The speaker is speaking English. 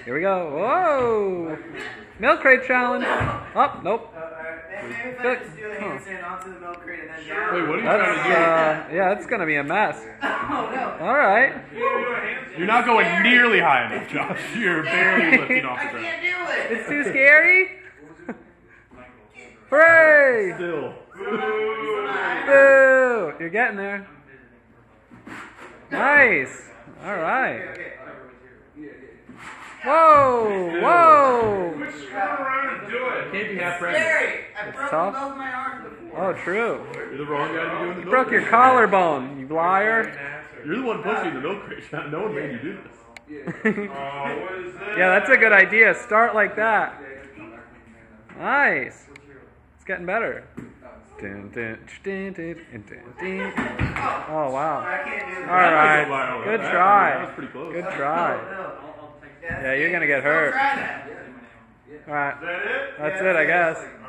Here we go. Whoa! Milk crate challenge. Oh, nope. Maybe if I just do the handstand onto the milk crate and then down. Wait, what are you trying to do? Yeah, it's gonna be a mess. Oh no. All right. You're not going nearly high enough, Josh. You're barely lifting off the I ground. can't do it. It's too scary. Hooray! Still. Boo! You're getting there. Nice. All right. Whoa! Whoa! Can't be half pregnant. Scary. I broke tough. both my arms before. Oh, true. You're the wrong guy to be doing the milk Broke your crate. collarbone, you liar. You're the one pushing the milk crate shot. No one made you do this. Yeah, that's a good idea. Start like that. Nice. It's getting better. Oh, wow. I can't do that. All right. Good That try. was pretty close. Good try. No. Yeah, you're going to get hurt. Try that. All right. That's it, I guess.